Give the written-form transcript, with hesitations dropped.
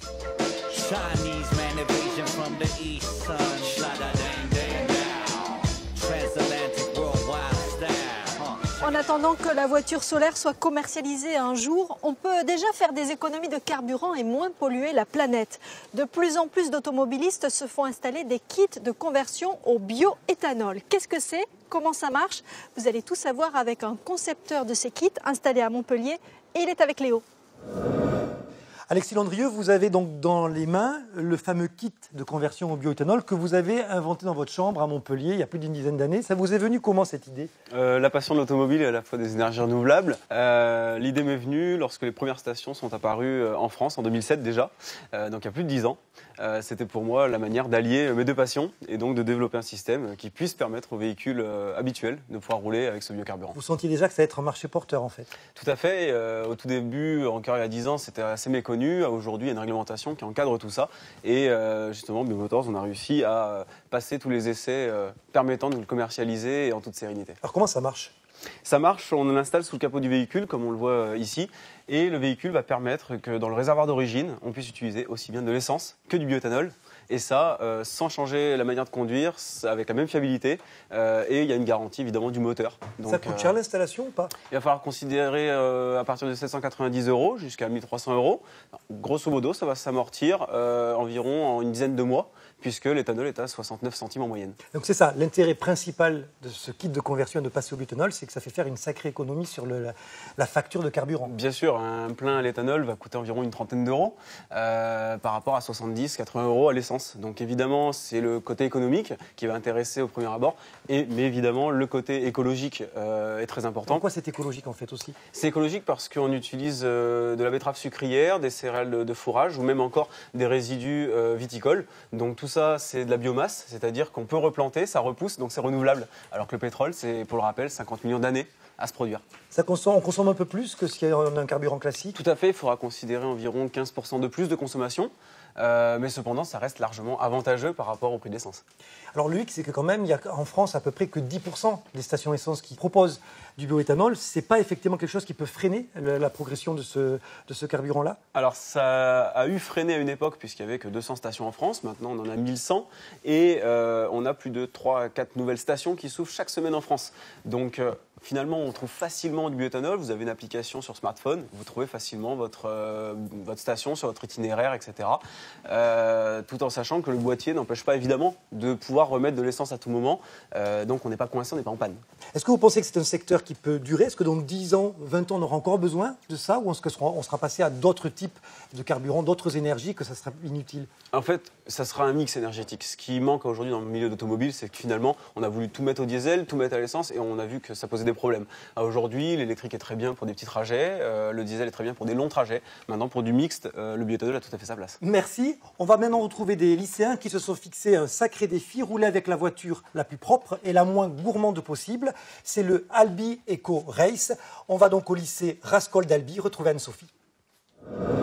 Chinese man invasion from the east, son. Shada-dang-dang-down. Transatlantic worldwide style. En attendant que la voiture solaire soit commercialisée un jour, on peut déjà faire des économies de carburant et moins polluer la planète. De plus en plus d'automobilistes se font installer des kits de conversion au bioéthanol. Qu'est-ce que c'est? Comment ça marche? Vous allez tout savoir avec un concepteur de ces kits installé à Montpellier et il est avec Léo. Alexis Landrieux, vous avez donc dans les mains le fameux kit de conversion au bioéthanol que vous avez inventé dans votre chambre à Montpellier il y a plus d'une dizaine d'années. Ça vous est venu comment cette idée? La passion de l'automobile et à la fois des énergies renouvelables. L'idée m'est venue lorsque les premières stations sont apparues en France en 2007 déjà, donc il y a plus de 10 ans. C'était pour moi la manière d'allier mes deux passions et donc de développer un système qui puisse permettre aux véhicules habituels de pouvoir rouler avec ce biocarburant. Vous sentiez déjà que ça allait être un marché porteur en fait? Tout à fait. Au tout début, encore il y a 10 ans, c'était assez méconnu. Aujourd'hui, il y a une réglementation qui encadre tout ça. Et justement, Biomotors, on a réussi à passer tous les essais permettant de le commercialiser en toute sérénité. Alors comment ça marche? Ça marche, on l'installe sous le capot du véhicule, comme on le voit ici. Et le véhicule va permettre que dans le réservoir d'origine, on puisse utiliser aussi bien de l'essence que du bioéthanol. Et ça, sans changer la manière de conduire, avec la même fiabilité. Et il y a une garantie évidemment du moteur. Donc, ça coûte cher l'installation ou pas? Il va falloir considérer à partir de 790 € jusqu'à 1 300 €. Grosso modo, ça va s'amortir environ en une dizaine de mois, puisque l'éthanol est à 69 centimes en moyenne. Donc c'est ça, l'intérêt principal de ce kit de conversion de passer au bioéthanol, c'est que ça fait faire une sacrée économie sur la facture de carburant. Bien sûr, un plein à l'éthanol va coûter environ une trentaine d'euros par rapport à 70-80 € à l'essence. Donc évidemment, c'est le côté économique qui va intéresser au premier abord, mais évidemment, le côté écologique est très important. Pourquoi c'est écologique en fait aussi? C'est écologique parce qu'on utilise de la betterave sucrière, des céréales de fourrage ou même encore des résidus viticoles. Donc tout ça, c'est de la biomasse, c'est-à-dire qu'on peut replanter, ça repousse, donc c'est renouvelable. Alors que le pétrole, c'est, pour le rappel, 50 millions d'années à se produire. On consomme un peu plus que s'il y a un carburant classique? Tout à fait, il faudra considérer environ 15% de plus de consommation. Mais cependant, ça reste largement avantageux par rapport au prix de l'essence. Alors le hic, c'est que quand même, il y a en France à peu près que 10% des stations essence qui proposent du bioéthanol. Ce n'est pas effectivement quelque chose qui peut freiner la progression de ce carburant-là? Alors ça a eu freiné à une époque puisqu'il n'y avait que 200 stations en France. Maintenant, on en a 1100 et on a plus de 3 à 4 nouvelles stations qui s'ouvrent chaque semaine en France. Donc finalement, on trouve facilement du bioéthanol. Vous avez une application sur smartphone, vous trouvez facilement votre station sur votre itinéraire, etc. Tout en sachant que le boîtier n'empêche pas évidemment de pouvoir remettre de l'essence à tout moment. Donc on n'est pas coincé, on n'est pas en panne. Est-ce que vous pensez que c'est un secteur qui peut durer? Est-ce que dans 10 ans, 20 ans, on aura encore besoin de ça? Ou est-ce qu'on sera passé à d'autres types de carburants, d'autres énergies, que ça sera inutile? En fait, ça sera un mix énergétique. Ce qui manque aujourd'hui dans le milieu d'automobile, c'est que finalement, on a voulu tout mettre au diesel, tout mettre à l'essence, et on a vu que ça posait des problèmes. Aujourd'hui, l'électrique est très bien pour des petits trajets, le diesel est très bien pour des longs trajets. Maintenant, pour du mixte, le bioéthanol a tout à fait sa place. Merci. On va maintenant retrouver des lycéens qui se sont fixés un sacré défi, rouler avec la voiture la plus propre et la moins gourmande possible. C'est le Albi Eco Race. On va donc au lycée Rascol d'Albi retrouver Anne-Sophie.